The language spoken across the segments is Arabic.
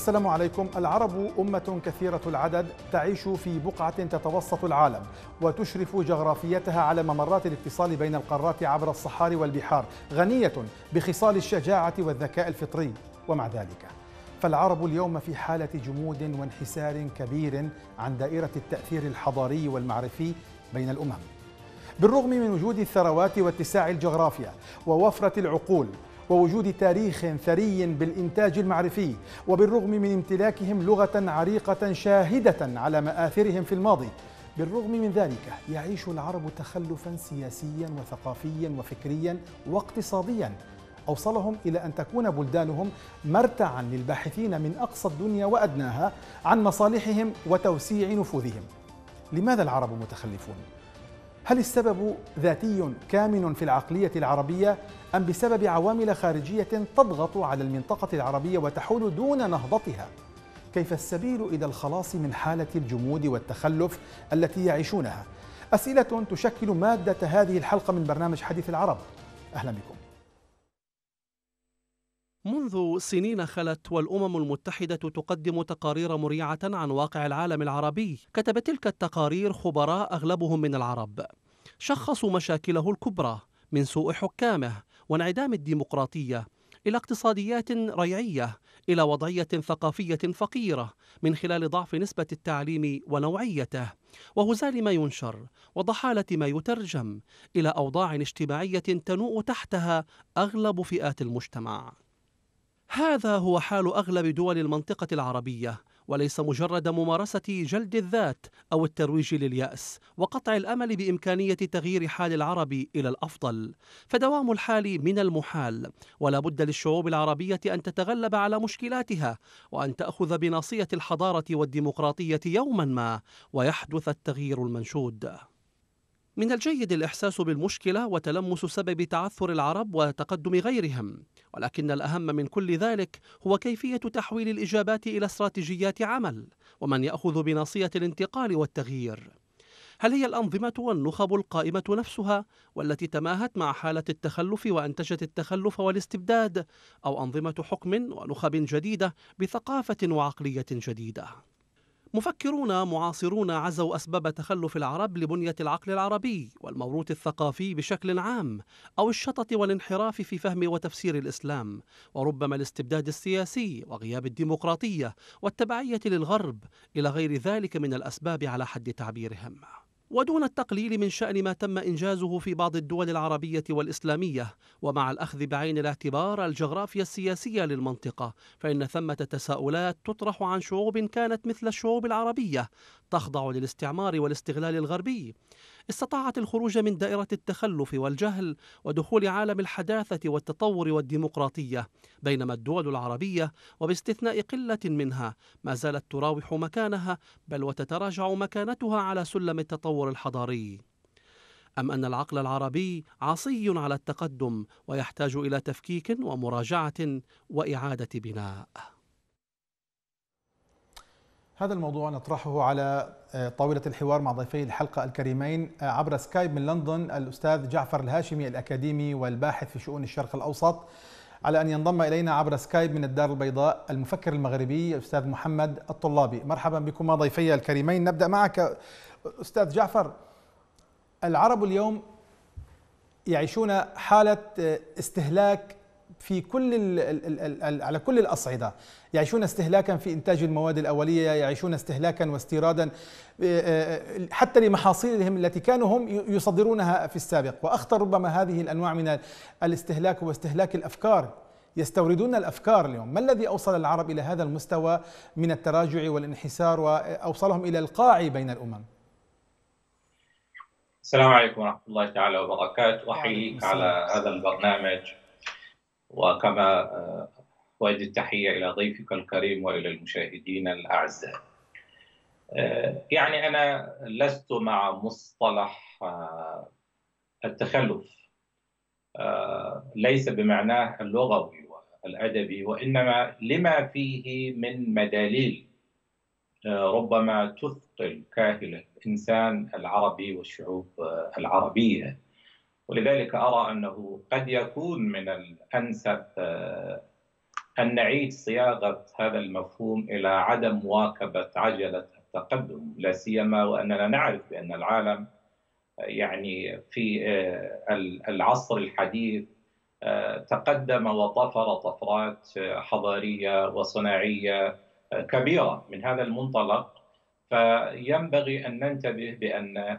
السلام عليكم. العرب أمة كثيرة العدد تعيش في بقعة تتوسط العالم وتشرف جغرافيتها على ممرات الاتصال بين القارات عبر الصحاري والبحار، غنية بخصال الشجاعة والذكاء الفطري. ومع ذلك فالعرب اليوم في حالة جمود وانحسار كبير عن دائرة التأثير الحضاري والمعرفي بين الأمم، بالرغم من وجود الثروات واتساع الجغرافيا ووفرة العقول ووجود تاريخ ثري بالإنتاج المعرفي، وبالرغم من امتلاكهم لغة عريقة شاهدة على مآثرهم في الماضي. بالرغم من ذلك يعيش العرب تخلفا سياسيا وثقافيا وفكريا واقتصاديا أوصلهم إلى أن تكون بلدانهم مرتعا للباحثين من أقصى الدنيا وأدناها عن مصالحهم وتوسيع نفوذهم. لماذا العرب متخلفون؟ هل السبب ذاتي كامن في العقلية العربية أم بسبب عوامل خارجية تضغط على المنطقة العربية وتحول دون نهضتها؟ كيف السبيل إلى الخلاص من حالة الجمود والتخلف التي يعيشونها؟ أسئلة تشكل مادة هذه الحلقة من برنامج حديث العرب. أهلا بكم. منذ سنين خلت والأمم المتحدة تقدم تقارير مريعة عن واقع العالم العربي. كتب تلك التقارير خبراء أغلبهم من العرب، شخصوا مشاكله الكبرى من سوء حكامه وانعدام الديمقراطية إلى اقتصاديات ريعية إلى وضعية ثقافية فقيرة من خلال ضعف نسبة التعليم ونوعيته وهزال ما ينشر وضحالة ما يترجم إلى أوضاع اجتماعية تنوء تحتها أغلب فئات المجتمع. هذا هو حال أغلب دول المنطقة العربية، وليس مجرد ممارسة جلد الذات أو الترويج لليأس وقطع الأمل بإمكانية تغيير حال العرب إلى الأفضل، فدوام الحال من المحال، ولا بد للشعوب العربية أن تتغلب على مشكلاتها وأن تأخذ بناصية الحضارة والديمقراطية يوما ما ويحدث التغيير المنشود. من الجيد الإحساس بالمشكلة وتلمس سبب تعثر العرب وتقدم غيرهم، ولكن الأهم من كل ذلك هو كيفية تحويل الإجابات إلى استراتيجيات عمل، ومن يأخذ بناصية الانتقال والتغيير. هل هي الأنظمة والنخب القائمة نفسها والتي تماهت مع حالة التخلف وأنتجت التخلف والاستبداد، أو أنظمة حكم ونخب جديدة بثقافة وعقلية جديدة؟ مفكرون معاصرون عزوا أسباب تخلف العرب لبنية العقل العربي والموروث الثقافي بشكل عام، أو الشطط والانحراف في فهم وتفسير الإسلام، وربما الاستبداد السياسي وغياب الديمقراطية والتبعية للغرب إلى غير ذلك من الأسباب على حد تعبيرهم. ودون التقليل من شأن ما تم إنجازه في بعض الدول العربية والإسلامية، ومع الأخذ بعين الاعتبار الجغرافيا السياسية للمنطقة، فإن ثمة تساؤلات تطرح عن شعوب كانت مثل الشعوب العربية تخضع للاستعمار والاستغلال الغربي، استطاعت الخروج من دائرة التخلف والجهل ودخول عالم الحداثة والتطور والديمقراطية، بينما الدول العربية وباستثناء قلة منها ما زالت تراوح مكانها، بل وتتراجع مكانتها على سلم التطور الحضاري. أم أن العقل العربي عصي على التقدم ويحتاج إلى تفكيك ومراجعة وإعادة بناء؟ هذا الموضوع نطرحه على طاولة الحوار مع ضيفي الحلقة الكريمين عبر سكايب من لندن، الأستاذ جعفر الهاشمي الأكاديمي والباحث في شؤون الشرق الأوسط، على أن ينضم إلينا عبر سكايب من الدار البيضاء المفكر المغربي الأستاذ محمد الطلابي. مرحبا بكما ضيفي الكريمين. نبدأ معك أستاذ جعفر. العرب اليوم يعيشون حالة استهلاك في على كل الأصعدة، يعيشون استهلاكا في إنتاج المواد الأولية، يعيشون استهلاكا واستيرادا حتى لمحاصيلهم التي كانوا هم يصدرونها في السابق. وأخطر ربما هذه الأنواع من الاستهلاك هو استهلاك الأفكار، يستوردون الأفكار اليوم. ما الذي أوصل العرب إلى هذا المستوى من التراجع والانحسار وأوصلهم إلى القاع بين الأمم؟ السلام عليكم ورحمة الله تعالى وبركاته. أحييك على هذا البرنامج، وكما أؤدي التحية إلى ضيفك الكريم وإلى المشاهدين الأعزاء. يعني أنا لست مع مصطلح التخلف، ليس بمعناه اللغوي والأدبي، وإنما لما فيه من مداليل ربما تثقل كاهل الإنسان العربي والشعوب العربية. ولذلك أرى أنه قد يكون من الأنسب أن نعيد صياغة هذا المفهوم إلى عدم مواكبة عجلة التقدم، لا سيما وأننا نعرف بأن العالم يعني في العصر الحديث تقدم وطفر طفرات حضارية وصناعية كبيرة. من هذا المنطلق فينبغي أن ننتبه بأن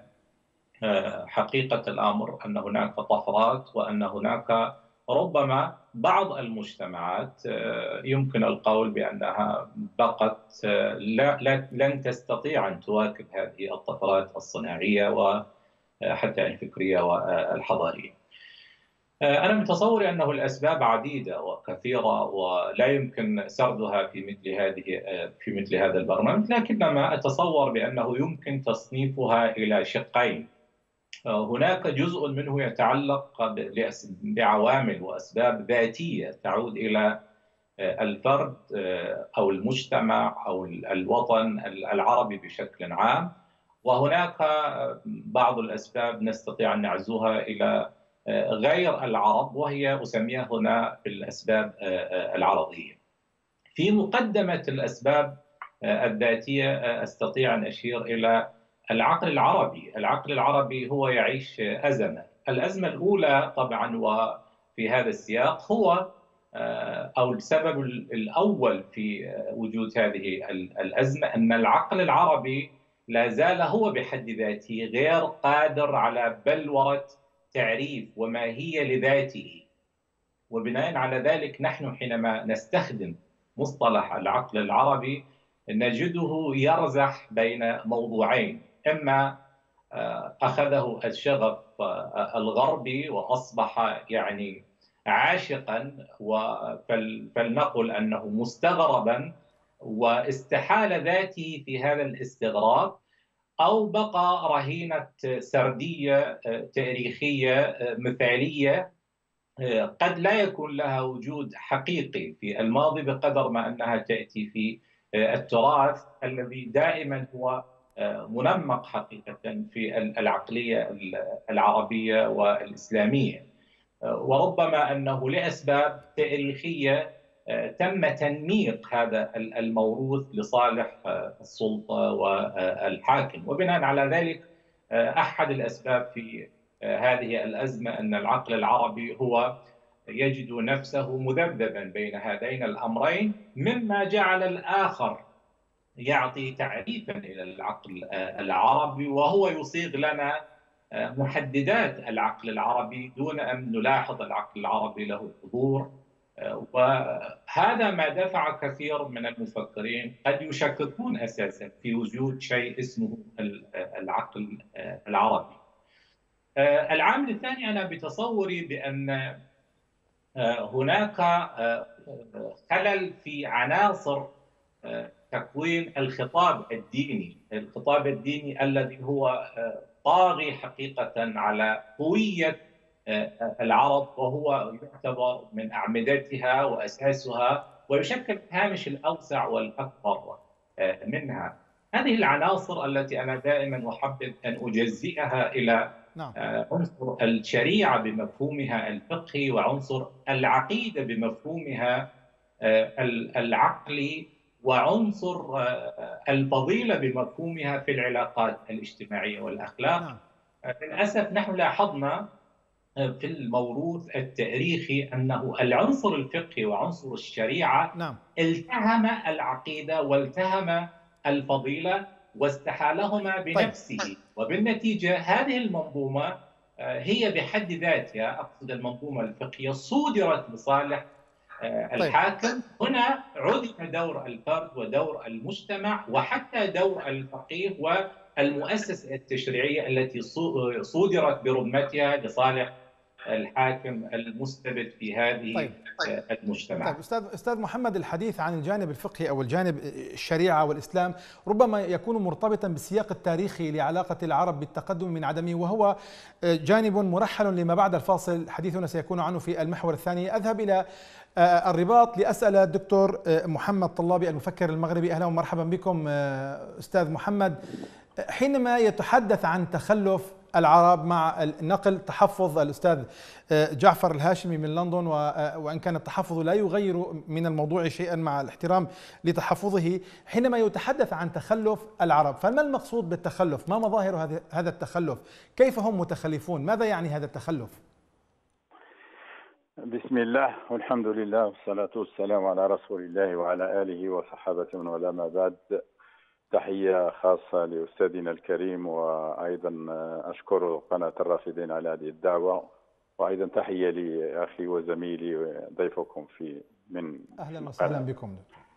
حقيقة الأمر أن هناك طفرات، وأن هناك ربما بعض المجتمعات يمكن القول بأنها بقت لن تستطيع أن تواكب هذه الطفرات الصناعية وحتى الفكرية والحضارية. أنا متصور أنه الأسباب عديدة وكثيرة ولا يمكن سردها في مثل هذا البرنامج، لكنما أتصور بأنه يمكن تصنيفها إلى شقين. هناك جزء منه يتعلق بعوامل وأسباب ذاتية تعود إلى الفرد أو المجتمع أو الوطن العربي بشكل عام، وهناك بعض الأسباب نستطيع أن نعزوها إلى غير العرب، وهي أسميها هنا بالأسباب العرضية. في مقدمة الأسباب الذاتية أستطيع أن أشير إلى العقل العربي. العقل العربي هو يعيش أزمة. الأزمة الأولى طبعا وفي هذا السياق هو أو السبب الأول في وجود هذه الأزمة أن العقل العربي لا زال هو بحد ذاته غير قادر على بلورة تعريف وماهية لذاته، وبناء على ذلك نحن حينما نستخدم مصطلح العقل العربي نجده يرزح بين موضوعين: إما أخذه الشغف الغربي وأصبح يعني عاشقا فلنقل أنه مستغربا واستحال ذاته في هذا الاستغراب، أو بقى رهينة سردية تاريخية مثالية قد لا يكون لها وجود حقيقي في الماضي بقدر ما أنها تأتي في التراث الذي دائما هو منمق حقيقة في العقلية العربية والإسلامية، وربما أنه لأسباب تاريخية تم تنميق هذا الموروث لصالح السلطة والحاكم. وبناء على ذلك أحد الأسباب في هذه الأزمة أن العقل العربي هو يجد نفسه مذبذبا بين هذين الأمرين، مما جعل الآخر يعطي تعريفا إلى العقل العربي وهو يصيغ لنا محددات العقل العربي دون أن نلاحظ العقل العربي له حضور. وهذا ما دفع كثير من المفكرين قد يشككون أساسا في وجود شيء اسمه العقل العربي. العامل الثاني، أنا بتصوري بأن هناك خلل في عناصر تكوين الخطاب الديني، الخطاب الديني الذي هو طاغي حقيقة على هوية العرب، وهو يعتبر من أعمدتها وأساسها ويشكل الهامش الأوسع والأكبر منها. هذه العناصر التي أنا دائما أحبذ أن أجزئها إلى عنصر الشريعة بمفهومها الفقهي، وعنصر العقيدة بمفهومها العقلي، وعنصر الفضيلة بمفهومها في العلاقات الاجتماعية والأخلاق. للأسف نحن لاحظنا في الموروث التاريخي أنه العنصر الفقهي وعنصر الشريعة التهم العقيدة والتهم الفضيلة واستحالهما بنفسه. وبالنتيجة هذه المنظومة هي بحد ذاتها، أقصد المنظومة الفقهية، صودرت لصالح الحاكم. هنا عدم دور الفرد ودور المجتمع وحتى دور الفقيه والمؤسسة التشريعية التي صودرت برمتها لصالح الحاكم المستبد في هذه المجتمع. أستاذ محمد، الحديث عن الجانب الفقهي أو الجانب الشريعة والإسلام ربما يكون مرتبطا بالسياق التاريخي لعلاقة العرب بالتقدم من عدمه، وهو جانب مرحل لما بعد الفاصل حديثنا سيكون عنه في المحور الثاني. أذهب إلى الرباط لأسأل الدكتور محمد طلابي المفكر المغربي. أهلا ومرحبا بكم أستاذ محمد. حينما يتحدث عن تخلف العرب مع نقل تحفظ الأستاذ جعفر الهاشمي من لندن، وإن كان التحفظ لا يغير من الموضوع شيئا مع الاحترام لتحفظه، حينما يتحدث عن تخلف العرب، فما المقصود بالتخلف؟ ما مظاهر هذا التخلف؟ كيف هم متخلفون؟ ماذا يعني هذا التخلف؟ بسم الله والحمد لله والصلاة والسلام على رسول الله وعلى آله وصحابته من والاه، ما بعد. تحية خاصة لأستاذنا الكريم، وأيضا أشكر قناة الرافدين على هذه الدعوة، وأيضا تحية لأخي وزميلي ضيفكم من أهلا وسهلا بكم.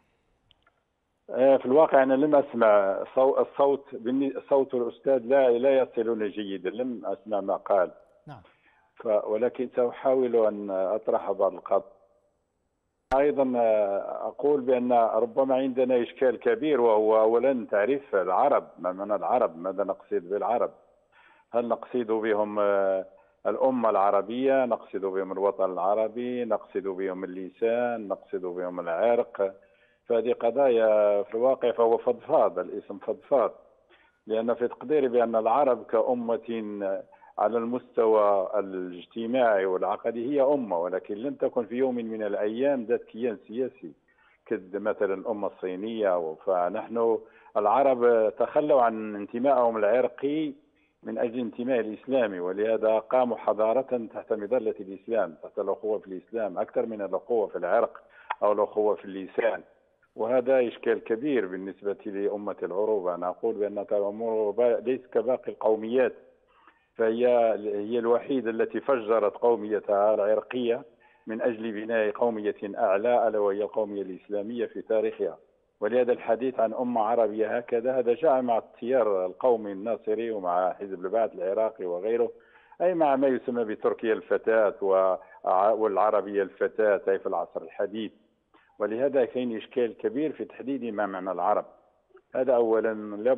في الواقع أنا لم أسمع صوت الأستاذ لا يصلني جيدا، لم أسمع ما قال. نعم. ولكن سأحاول أن أطرح بعض القضايا. أيضا أقول بأن ربما عندنا إشكال كبير، وهو أولا تعريف العرب. ما معنى العرب؟ ماذا نقصد بالعرب؟ هل نقصد بهم الأمة العربية؟ نقصد بهم الوطن العربي؟ نقصد بهم اللسان؟ نقصد بهم العرق؟ فهذه قضايا في الواقع فهو فضفاض، الاسم فضفاض، لأن في تقديري بأن العرب كأمة على المستوى الاجتماعي والعقدي هي أمة، ولكن لم تكن في يوم من الأيام ذات كيان سياسي كمثلا الأمة الصينية. فنحن العرب تخلوا عن انتمائهم العرقي من أجل انتماء الإسلامي، ولهذا قاموا حضارة تحت مظلة الإسلام، تحت الأخوة في الإسلام أكثر من الأخوة في العرق أو الأخوة في اللسان. وهذا إشكال كبير بالنسبة لأمة العروبة. أنا أقول بأن الأمور ليس كباقي القوميات، فهي الوحيدة التي فجرت قوميتها العرقية من أجل بناء قومية أعلى، ألا وهي القومية الإسلامية في تاريخها. ولهذا الحديث عن أمة عربية هكذا هذا جاء مع التيار القومي الناصري ومع حزب البعث العراقي وغيره، أي مع ما يسمى بتركيا الفتاة والعربية الفتاة أي في العصر الحديث. ولهذا كاين إشكال كبير في تحديد ما معنى العرب. هذا أولا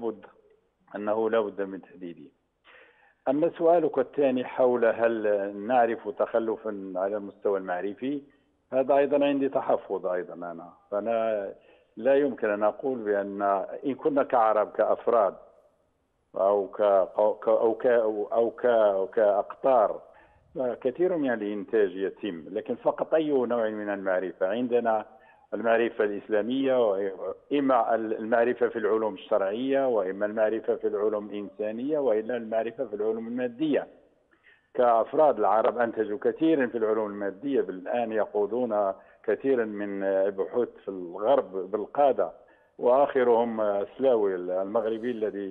لابد من تحديده. أما سؤالك الثاني حول هل نعرف تخلفا على المستوى المعرفي، هذا أيضا عندي تحفظ أيضا. فأنا لا يمكن أن أقول بأن إن كنا كعرب كأفراد أو كأقطار كثير من الإنتاج يتم، لكن فقط أي نوع من المعرفة. عندنا المعرفة الإسلامية، إما المعرفة في العلوم الشرعية، وإما المعرفة في العلوم الإنسانية، وإلا المعرفة في العلوم المادية. كأفراد العرب أنتجوا كثيرا في العلوم المادية، الآن يقودون كثيرا من البحوث في الغرب بالقادة، واخرهم سلاوي المغربي الذي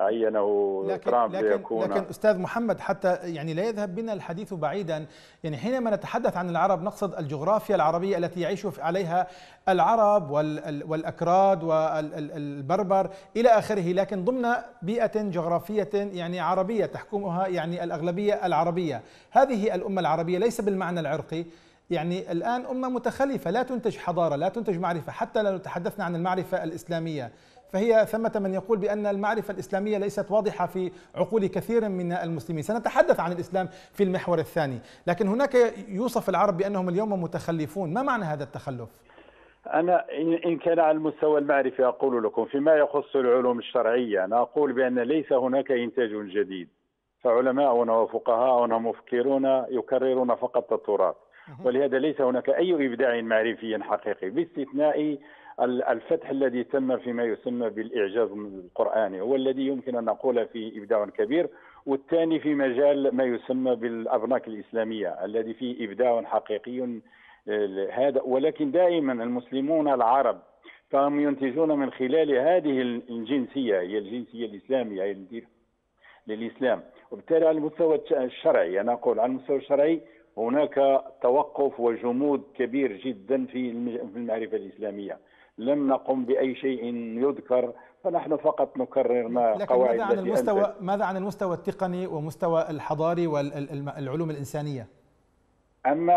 عينه ترامب ليكون. لكن استاذ محمد، حتى يعني لا يذهب بنا الحديث بعيدا، يعني حينما نتحدث عن العرب نقصد الجغرافيا العربيه التي يعيش عليها العرب والاكراد والبربر الى اخره، لكن ضمن بيئه جغرافيه يعني عربيه تحكمها يعني الاغلبيه العربيه. هذه الامه العربيه ليس بالمعنى العرقي، يعني الآن أمة متخلفة لا تنتج حضارة، لا تنتج معرفة. حتى لو تحدثنا عن المعرفة الإسلامية فهي ثمة من يقول بأن المعرفة الإسلامية ليست واضحة في عقول كثير من المسلمين. سنتحدث عن الإسلام في المحور الثاني، لكن هناك يوصف العرب بأنهم اليوم متخلفون. ما معنى هذا التخلف؟ أنا إن كان على المستوى المعرفي أقول لكم فيما يخص العلوم الشرعية، أنا أقول بأن ليس هناك إنتاج جديد، فعلماؤنا وفقهاؤنا مفكرون يكررون فقط التراث، ولهذا ليس هناك أي إبداع معرفي حقيقي، باستثناء الفتح الذي تم فيما يسمى بالإعجاز القرآني، هو الذي يمكن أن نقول فيه إبداع كبير، والثاني في مجال ما يسمى بالأبناك الإسلامية الذي فيه إبداع حقيقي هذا. ولكن دائما المسلمون العرب فهم ينتجون من خلال هذه الجنسية، هي الجنسية الإسلامية، هي للإسلام. وبالتالي على المستوى الشرعي، أنا أقول على المستوى الشرعي هناك توقف وجمود كبير جدا في المعرفة الإسلامية. لم نقم بأي شيء يذكر، فنحن فقط نكرر ما قواعد. ماذا عن المستوى التقني ومستوى الحضاري والعلوم الإنسانية؟ أما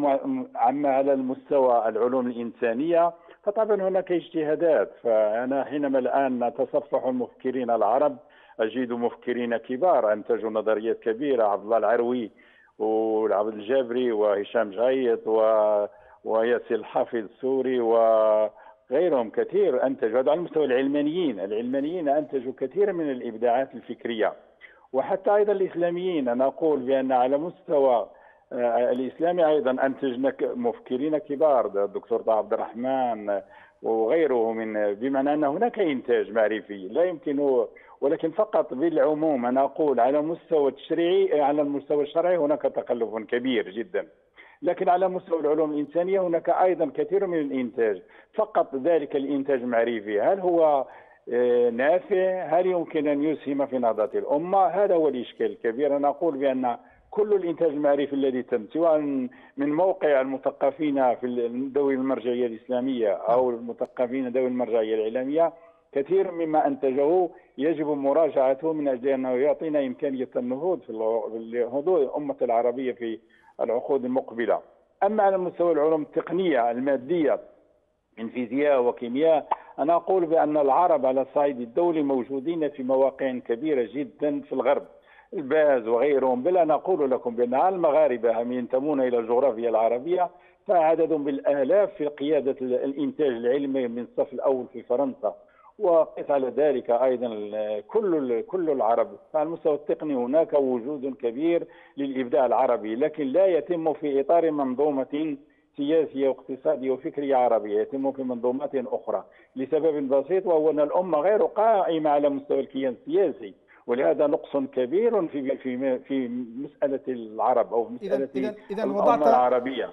على المستوى العلوم الإنسانية فطبعا هناك اجتهادات. فأنا حينما الآن أتصفح المفكرين العرب أجد مفكرين كبار أنتجوا نظريات كبيرة، عبد الله العروي والعبد الجابري وهشام جايط وياسر الحافظ السوري وغيرهم كثير أنتجوا. هذا على المستوى العلمانيين أنتجوا كثير من الإبداعات الفكرية. وحتى أيضا الإسلاميين. أنا أقول بأن على مستوى الإسلامي أيضا أنتجنا مفكرين كبار، الدكتور طه عبد الرحمن وغيره، بمعنى أن هناك إنتاج معرفي لا يمكن، ولكن فقط بالعموم أنا أقول على مستوى التشريعي، على المستوى الشرعي هناك تقلب كبير جدا، لكن على مستوى العلوم الإنسانية هناك أيضا كثير من الإنتاج. فقط ذلك الإنتاج المعرفي هل هو نافع؟ هل يمكن أن يسهم في نهضة الأمة؟ هذا هو الإشكال الكبير. أنا أقول بأن كل الإنتاج المعرفي الذي تم سواء من موقع المثقفين في ذوي المرجعية الإسلامية أو المثقفين ذوي المرجعية الإعلامية، كثير مما أنتجه يجب مراجعته من أجل أنه يعطينا إمكانية النهوض في هضوء الأمة العربية في العقود المقبلة. أما على مستوى العلوم التقنية المادية من فيزياء وكيمياء، أنا أقول بأن العرب على الصعيد الدولي موجودين في مواقع كبيرة جدا في الغرب، الباز وغيرهم. بل أنا أقول لكم بأن المغاربة هم ينتمون إلى الجغرافيا العربية، فعددهم بالآلاف في قيادة الإنتاج العلمي من الصف الأول في فرنسا. وقس على ذلك أيضا كل العرب. فعلى المستوى التقني هناك وجود كبير للإبداع العربي، لكن لا يتم في إطار منظومة سياسية واقتصادية وفكرية عربية، يتم في منظومات أخرى لسبب بسيط، وهو أن الأمة غير قائمة على مستوى الكيان السياسي، ولهذا نقص كبير في مسألة العرب أو في مسألة الأمة العربية.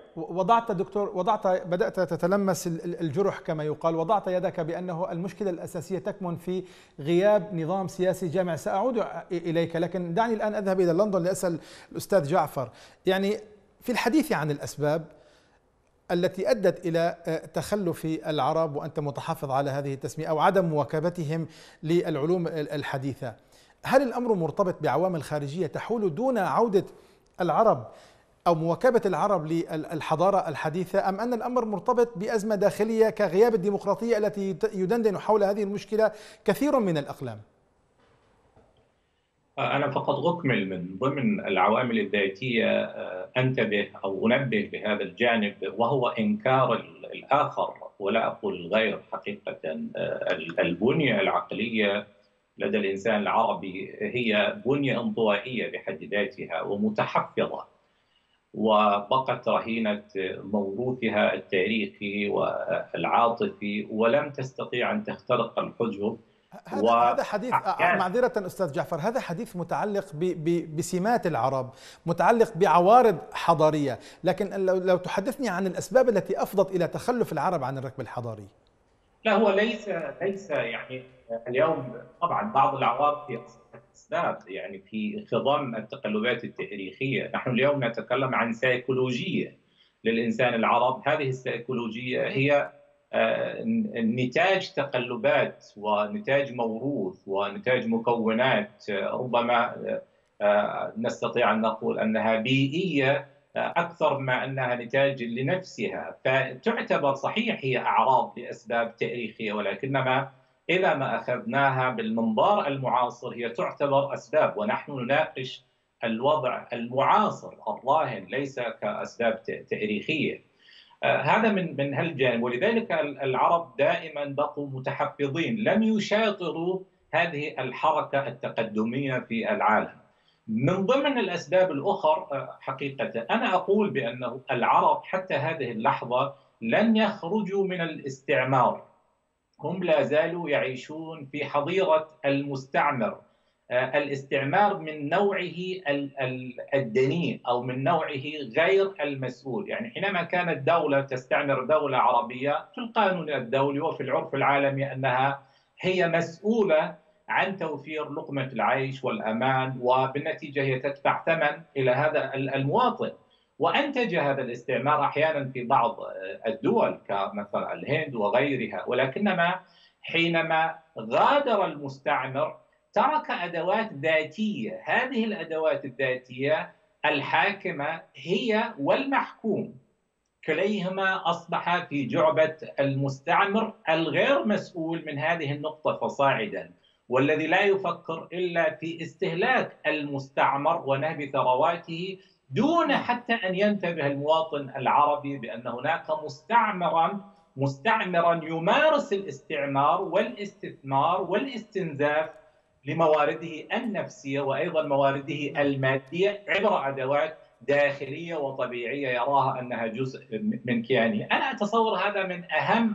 بدأت تتلمس الجرح كما يقال، وضعت يدك بأنه المشكلة الأساسية تكمن في غياب نظام سياسي جامع. سأعود إليك، لكن دعني الآن أذهب إلى لندن لأسأل الأستاذ جعفر. يعني في الحديث عن الأسباب التي أدت إلى تخلف العرب، وأنت متحفظ على هذه التسمية، أو عدم مواكبتهم للعلوم الحديثة، هل الأمر مرتبط بعوامل خارجية تحول دون عودة العرب أو مواكبة العرب للحضارة الحديثة، أم أن الأمر مرتبط بأزمة داخلية كغياب الديمقراطية التي يدندن حول هذه المشكلة كثير من الأقلام؟ أنا فقط أكمل من ضمن العوامل الذاتية، أنتبه أو أنبه بهذا الجانب، وهو إنكار الآخر ولا أقول الغير. حقيقة البنية العقلية لدى الإنسان العربي هي بنية انطوائية بحد ذاتها ومتحفظة، وبقت رهينة موروثها التاريخي والعاطفي، ولم تستطيع أن تخترق الحجب. هذا حديث، معذرة أستاذ جعفر، هذا حديث متعلق بسمات العرب، متعلق بعوارض حضارية، لكن لو تحدثني عن الأسباب التي أفضت إلى تخلف العرب عن الركب الحضاري. لا، هو ليس يعني اليوم طبعا بعض العوامل في أسباب يعني في خضم التقلبات التاريخية. نحن اليوم نتكلم عن سيكولوجية للإنسان العرب. هذه السيكولوجية هي نتاج تقلبات ونتاج موروث ونتاج مكونات ربما نستطيع أن نقول أنها بيئية أكثر ما أنها نتاج لنفسها. فتعتبر صحيح هي أعراض لأسباب تاريخية، ولكنما إذا ما أخذناها بالمنظار المعاصر هي تعتبر أسباب، ونحن نناقش الوضع المعاصر الراهن ليس كأسباب تاريخية. هذا من هالجانب. ولذلك العرب دائما بقوا متحفظين، لم يشاطروا هذه الحركة التقدمية في العالم. من ضمن الأسباب الأخرى حقيقة أنا أقول بأن العرب حتى هذه اللحظة لن يخرجوا من الاستعمار، هم لا زالوا يعيشون في حظيرة المستعمر. الاستعمار من نوعه الدنيء أو من نوعه غير المسؤول. يعني حينما كانت دولة تستعمر دولة عربية، في القانون الدولي وفي العرف العالمي أنها هي مسؤولة عن توفير لقمة العيش والأمان، وبالنتيجة هي تدفع ثمن إلى هذا المواطن. وأنتج هذا الاستعمار أحيانا في بعض الدول كمثلا الهند وغيرها، ولكنما حينما غادر المستعمر ترك أدوات ذاتية. هذه الأدوات الذاتية الحاكمة هي والمحكوم كليهما أصبح في جعبة المستعمر الغير مسؤول من هذه النقطة فصاعدا، والذي لا يفكر إلا في استهلاك المستعمر ونهب ثرواته، دون حتى أن ينتبه المواطن العربي بأن هناك مستعمرا يمارس الاستعمار والاستثمار والاستنزاف لموارده النفسية وأيضا موارده المادية عبر أدوات داخلية وطبيعية يراها أنها جزء من كيانه. أنا أتصور هذا من أهم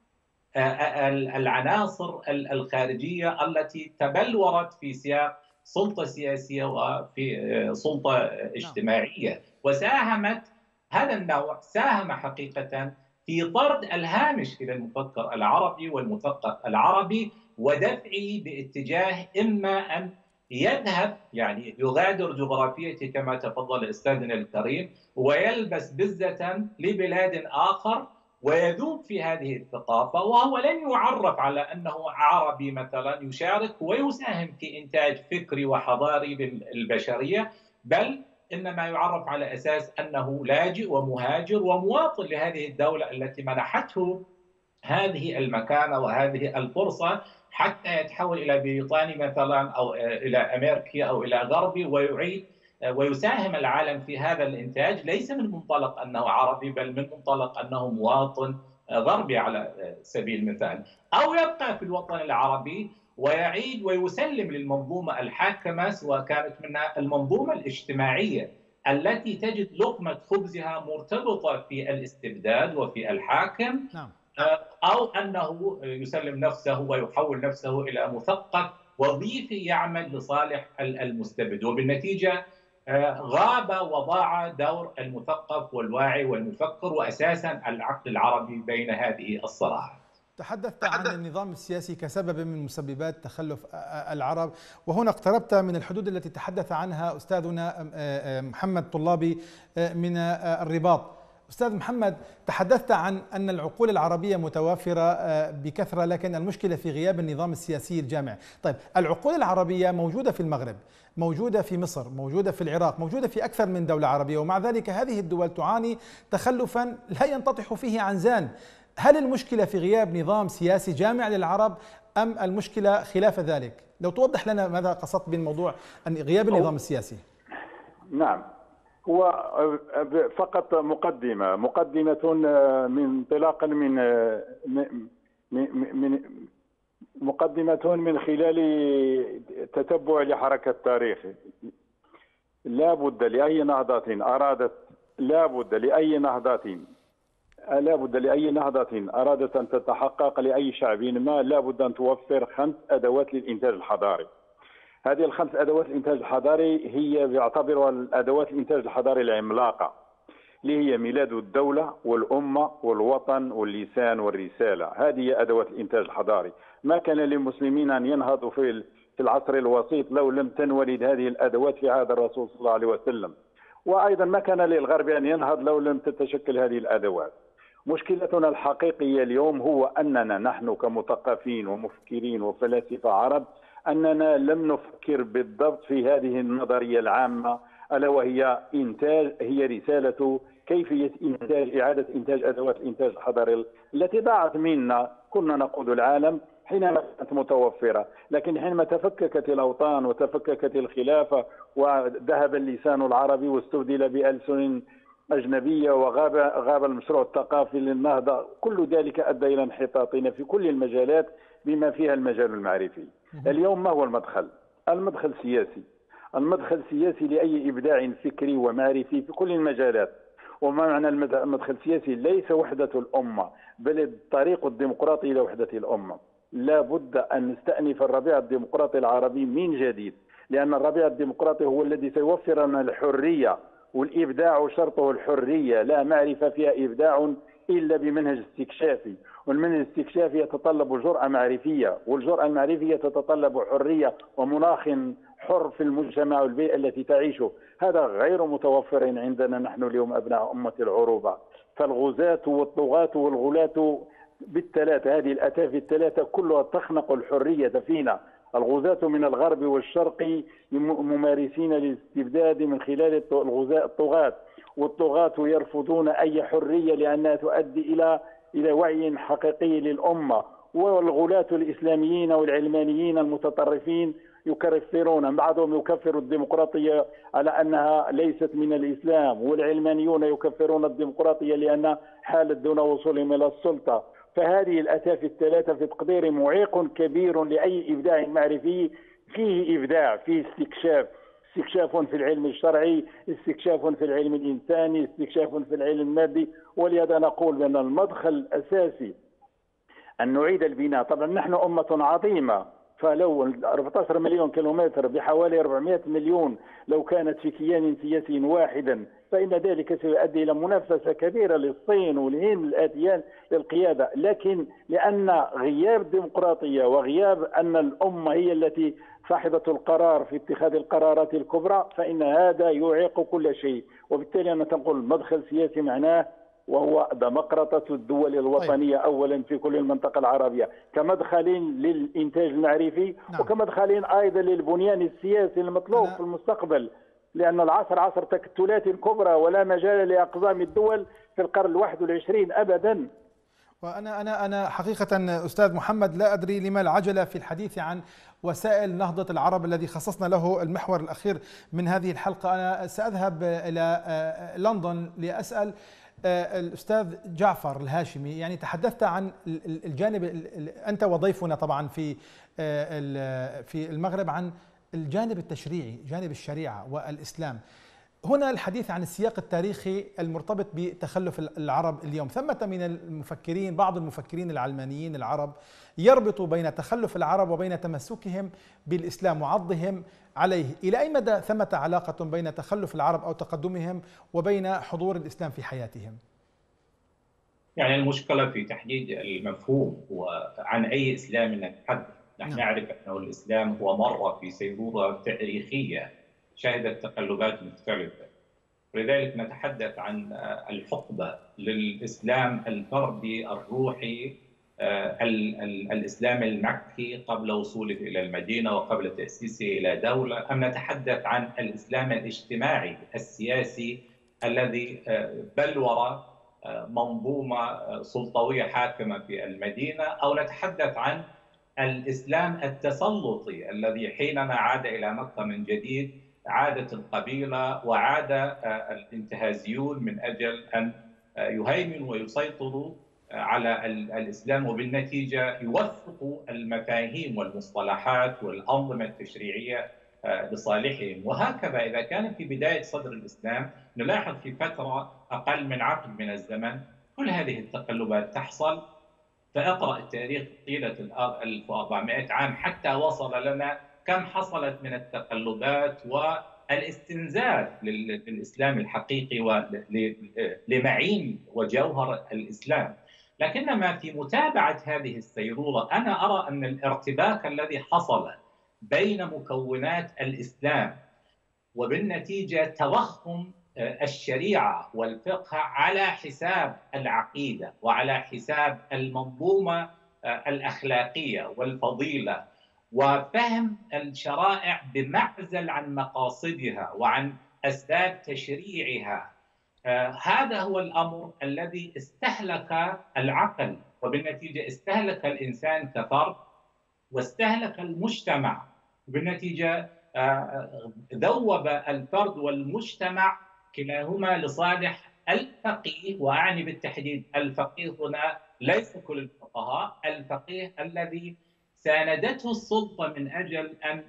العناصر الخارجية التي تبلورت في سياق سلطة سياسية وفي سلطة اجتماعية، وساهمت هذا النوع ساهم حقيقة في طرد الهامش إلى المفكر العربي والمثقف العربي ودفعه باتجاه إما أن يذهب يعني يغادر جغرافيته كما تفضل أستاذنا الكريم ويلبس بزة لبلاد آخر ويذوب في هذه الثقافة، وهو لن يعرف على أنه عربي مثلا يشارك ويساهم في إنتاج فكري وحضاري للبشرية، بل إنما يعرف على أساس أنه لاجئ ومهاجر ومواطن لهذه الدولة التي منحته هذه المكانة وهذه الفرصة حتى يتحول إلى بريطاني مثلا أو إلى أمريكي أو إلى غربي ويعيد ويساهم العالم في هذا الإنتاج، ليس من منطلق أنه عربي بل من منطلق أنه مواطن غربي على سبيل المثال، أو يبقى في الوطن العربي ويعيد ويسلم للمنظومة الحاكمة سواء كانت منها المنظومة الاجتماعية التي تجد لقمة خبزها مرتبطة في الاستبداد وفي الحاكم، أو أنه يسلم نفسه ويحول نفسه إلى مثقف وظيفي يعمل لصالح المستبد، وبالنتيجة غاب وضاع دور المثقف والواعي والمفكر وأساسا العقل العربي بين هذه الصراعات. تحدثت عن النظام السياسي كسبب من مسببات تخلف العرب، وهنا اقتربت من الحدود التي تحدث عنها أستاذنا محمد طلابي من الرباط. أستاذ محمد، تحدثت عن أن العقول العربية متوافرة بكثرة، لكن المشكلة في غياب النظام السياسي الجامع. طيب، العقول العربية موجودة في المغرب، موجودة في مصر، موجودة في العراق، موجودة في أكثر من دولة عربية، ومع ذلك هذه الدول تعاني تخلفا لا ينتطح فيه عنزان. هل المشكلة في غياب نظام سياسي جامع للعرب أم المشكلة خلاف ذلك؟ لو توضح لنا ماذا قصدت بالموضوع غياب النظام السياسي. نعم، هو فقط مقدمة من انطلاقا من مقدمة من خلال تتبع لحركة التاريخ. لا بد لأي نهضة أرادت أن تتحقق لأي شعب ما، لا بد أن توفر 5 أدوات للإنتاج الحضاري. هذه ال5 أدوات الإنتاج الحضاري هي بيعتبرها الأدوات الإنتاج الحضاري العملاقة، اللي هي ميلاد الدولة والأمة والوطن واللسان والرسالة. هذه هي أدوات الإنتاج الحضاري. ما كان للمسلمين أن ينهضوا في العصر الوسيط لو لم تنولد هذه الأدوات في عهد الرسول صلى الله عليه وسلم، وأيضا ما كان للغرب أن ينهض لو لم تتشكل هذه الأدوات. مشكلتنا الحقيقية اليوم هو أننا نحن كمثقفين ومفكرين وفلاسفة عرب أننا لم نفكر بالضبط في هذه النظرية العامة، ألا وهي هي رسالة كيفية إعادة إنتاج أدوات الإنتاج الحضاري التي ضاعت منا. كنا نقود العالم حينما كانت متوفرة، لكن حينما تفككت الأوطان وتفككت الخلافة وذهب اللسان العربي واستبدل بألسن أجنبية وغاب المشروع الثقافي للنهضة، كل ذلك أدى إلى انحطاطنا في كل المجالات بما فيها المجال المعرفي. اليوم ما هو المدخل؟ المدخل سياسي لأي إبداع فكري ومعرفي في كل المجالات. وما معنى المدخل السياسي؟ ليس وحدة الأمة بل الطريق الديمقراطي إلى وحدة الأمة. لا بد أن نستأنف الربيع الديمقراطي العربي من جديد، لأن الربيع الديمقراطي هو الذي سيوفر لنا الحرية، والإبداع شرطه الحرية، لا معرفة فيها إبداع إلا بمنهج استكشافي، والمنهج الاستكشافي يتطلب جرأة معرفية، والجرأة المعرفية تتطلب حرية ومناخ حر في المجتمع والبيئة التي تعيشه. هذا غير متوفر عندنا نحن اليوم أبناء أمة العروبة. فالغزاة والطغاة والغلاة بالثلاثة، هذه الأتافي الثلاثة كلها تخنق الحرية فينا. الغزاة من الغرب والشرق ممارسين للاستبداد من خلال الطغاة، والطغاة يرفضون أي حرية لأنها تؤدي إلى وعي حقيقي للأمة. والغلاة الإسلاميين والعلمانيين المتطرفين يكفرون، بعضهم يكفر الديمقراطية على أنها ليست من الإسلام، والعلمانيون يكفرون الديمقراطية لأنها حالت دون وصولهم إلى السلطة. فهذه الأتافي الثلاثة في تقديري معيق كبير لأي إبداع معرفي فيه إبداع، فيه استكشاف في العلم الشرعي، استكشاف في العلم الإنساني، استكشاف في العلم المادي. ولهذا نقول بأن المدخل الأساسي أن نعيد البناء. طبعا نحن أمة عظيمة، فلو 14 مليون كيلومتر بحوالي 400 مليون لو كانت في كيان سياسي واحدا، فإن ذلك سيؤدي إلى منافسة كبيرة للصين والهند الآتيان للقيادة. لكن لأن غياب الديمقراطية وغياب أن الأمة هي التي صاحبة القرار في اتخاذ القرارات الكبرى، فإن هذا يعيق كل شيء. وبالتالي أنا تنقل مدخل سياسي معناه وهو ديمقراطية الدول الوطنية أولا في كل المنطقة العربية، كمدخل للإنتاج المعرفي وكمدخل أيضا للبنيان السياسي المطلوب في المستقبل، لأن العصر عصر تكتلات كبرى ولا مجال لأقزام الدول في القرن 21 أبدا. وأنا حقيقة أستاذ محمد لا أدري لما العجلة في الحديث عن وسائل نهضة العرب الذي خصصنا له المحور الأخير من هذه الحلقة. أنا سأذهب إلى لندن لأسأل الأستاذ جعفر الهاشمي. يعني تحدثت عن الجانب، أنت وضيفنا طبعا في المغرب، عن الجانب التشريعي، جانب الشريعة والإسلام. هنا الحديث عن السياق التاريخي المرتبط بتخلف العرب اليوم. ثمة من المفكرين، بعض المفكرين العلمانيين العرب، يربطوا بين تخلف العرب وبين تمسكهم بالإسلام وعضهم عليه. إلى أي مدى ثمة علاقة بين تخلف العرب أو تقدمهم وبين حضور الإسلام في حياتهم؟ يعني المشكلة في تحديد المفهوم وعن أي إسلام نتحدث. نحن نعرف أنه الإسلام هو مر في سيرورة تاريخية شهدت تقلبات مختلفة، ولذلك نتحدث عن الحقبة للإسلام الفردي الروحي، الإسلام المكي قبل وصوله إلى المدينة وقبل تأسيسه إلى دولة، أم نتحدث عن الإسلام الاجتماعي السياسي الذي بلور منظومة سلطوية حاكمة في المدينة، أو نتحدث عن الإسلام التسلطي الذي حينما عاد إلى مكة من جديد عادت القبيلة وعاد الانتهازيون من أجل أن يهيمنوا ويسيطروا على الإسلام، وبالنتيجة يوفقوا المفاهيم والمصطلحات والأنظمة التشريعية لصالحهم. وهكذا إذا كان في بداية صدر الإسلام نلاحظ في فترة أقل من عقد من الزمن كل هذه التقلبات تحصل. فاقرأ التاريخ طيلة 1400 عام حتى وصل لنا كم حصلت من التقلبات والاستنزاف للإسلام الحقيقي ولمعين وجوهر الإسلام. لكنما في متابعة هذه السيرورة أنا أرى أن الارتباك الذي حصل بين مكونات الإسلام وبالنتيجة توخم الشريعة والفقه على حساب العقيدة وعلى حساب المنظومة الأخلاقية والفضيلة وفهم الشرائع بمعزل عن مقاصدها وعن أسباب تشريعها. هذا هو الأمر الذي استهلك العقل، وبالنتيجة استهلك الإنسان كفرد واستهلك المجتمع، وبالنتيجة ذوب الفرد والمجتمع كلاهما لصالح الفقيه. وأعني بالتحديد الفقيه هنا ليس كل الفقهاء، الفقيه الذي ساندته السلطة من أجل أن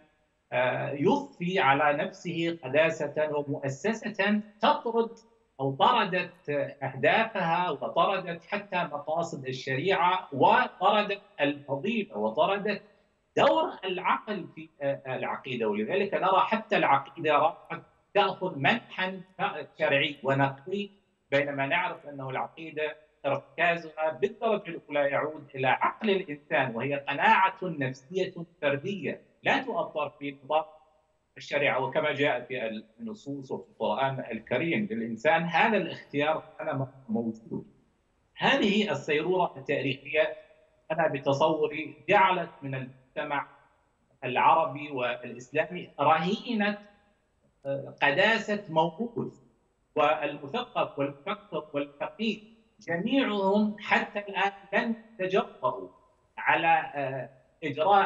يضفي على نفسه قداسة ومؤسسة تطرد أو طردت أهدافها وطردت حتى مقاصد الشريعة وطردت الفضيلة وطردت دور العقل في العقيدة. ولذلك نرى حتى العقيدة تأخذ منحا شرعي ونقلي، بينما نعرف أنه العقيدة ارتكازها بالدرجة الأولى يعود إلى عقل الإنسان، وهي قناعة نفسية فردية لا تؤثر في نطاق الشريعة. وكما جاء في النصوص وفي القرآن الكريم للإنسان هذا الاختيار أنا موجود. هذه السيرورة التاريخية أنا بتصوري جعلت من المجتمع العربي والإسلامي رهينة قداسة موروث، والمثقف والمفكر والفقيه جميعهم حتى الآن لن يتجرؤوا على إجراء